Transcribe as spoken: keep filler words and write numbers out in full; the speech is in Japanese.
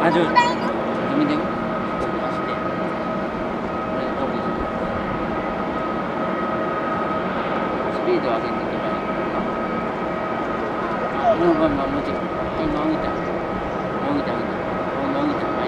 아주 정이 되고 맛있대. 그래 거기 스피드上げていけばいい。まあまあまあもちろん。はい、もうあげた。もうあげたあげた。もうあげた。